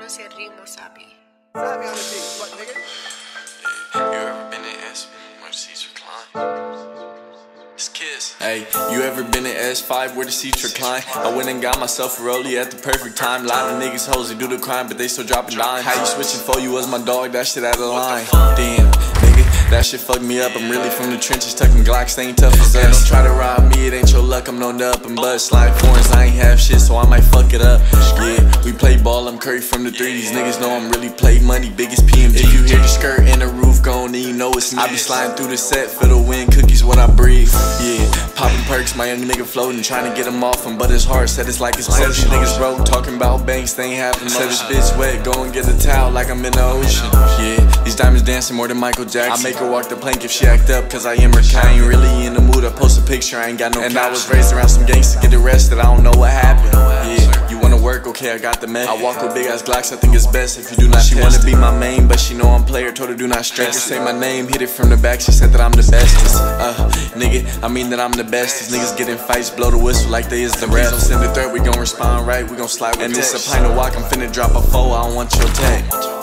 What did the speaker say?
conoce el ritmo, Sapi. You ever been in S where the seats recline? It's Kiss. Hey, you ever been in S5 where the seats recline? I went and got myself a rollie at the perfect time. Lot of niggas hoes, they do the crime, but they still dropping dimes. How you switching for you was my dog, that shit out of line. Damn, nigga, that shit fucked me up. I'm really from the trenches, tucking Glocks, they ain't tough as us. Don't try to rob me, it ain't your luck, I'm known to up and bust. Slide foreigns, I ain't have shit, so I might fuck it up. Yeah, we play ball, I'm Curry from the 3. These niggas know I'm really play money, biggest PMG. If you hear the skirt and the roof gone, then you know it's me. I be sliding through the set for the win, cookies what I breathe. Yeah, popping perks, my young nigga floating, trying to get him off him, but it's hard, said it's like it's potion. These niggas broke, talking about banks, they ain't having much. Said this bitch wet, go and get a towel like I'm in the ocean. Yeah, these diamonds dancing more than Michael Jackson. I make her walk the plank if she act up, cause I am her kind. I ain't really in the mood, I post a picture, I ain't got no cash. And I was raised around some gangsters, get arrested, I don't know what happened. Yeah, you wanna work, okay, I got the meth. I walk with big ass Glocks, I think it's best if you do not test. She wanna be my main, but she know I'm player, told her do not stress. Say my name, hit it from the back, she said that I'm the bestest. Nigga, I mean that I'm the best. These niggas get in fights, blow the whistle like they is the ref. Don't send the threat, we gon' respond right, we gon' slide with and this a pint of walk, I'm finna drop a 4, I don't want your tag.